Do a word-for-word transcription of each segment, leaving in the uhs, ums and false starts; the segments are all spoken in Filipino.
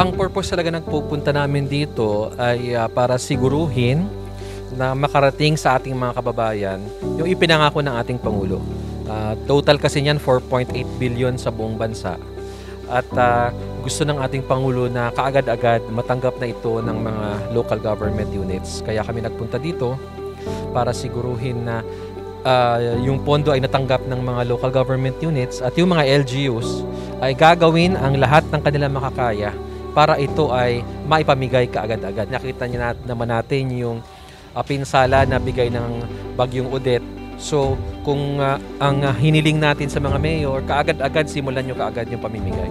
Ang purpose talaga nagpupunta namin dito ay ah, para siguruhin na makarating sa ating mga kababayan yung ipinangako ng ating Pangulo. Ah, total kasi niyan four point eight billion sa buong bansa. At ah, gusto ng ating Pangulo na kaagad-agad matanggap na ito ng mga local government units. Kaya kami nagpunta dito para siguruhin na ah, yung pondo ay natanggap ng mga local government units at yung mga L G Us ay gagawin ang lahat ng kanilang makakaya para ito ay maipamigay kaagad-agad. Nakita niyo na, naman natin yung uh, pinsala na bigay ng Bagyong Odette. So, kung uh, ang uh, hiniling natin sa mga mayor, kaagad-agad simulan nyo kaagad yung pamimigay.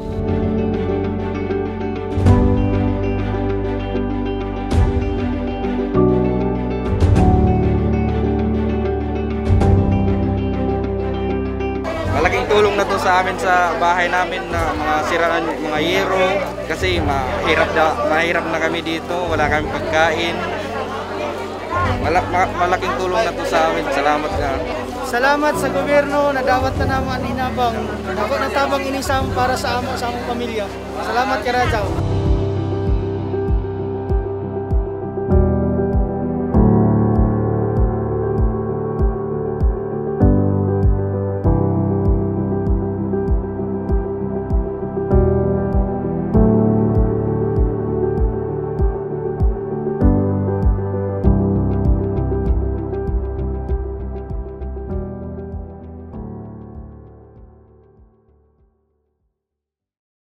Malaking tulong na to sa amin sa bahay namin na mga siraan, mga yero kasi mahirap na, mahirap na kami dito, wala kami pagkain. Malak, malaking tulong na to sa amin. Salamat ka. Salamat sa gobyerno na dawat na naman inabang. Ako na tabang inisam para sa amo sa among pamilya. Salamat kay Rajaw.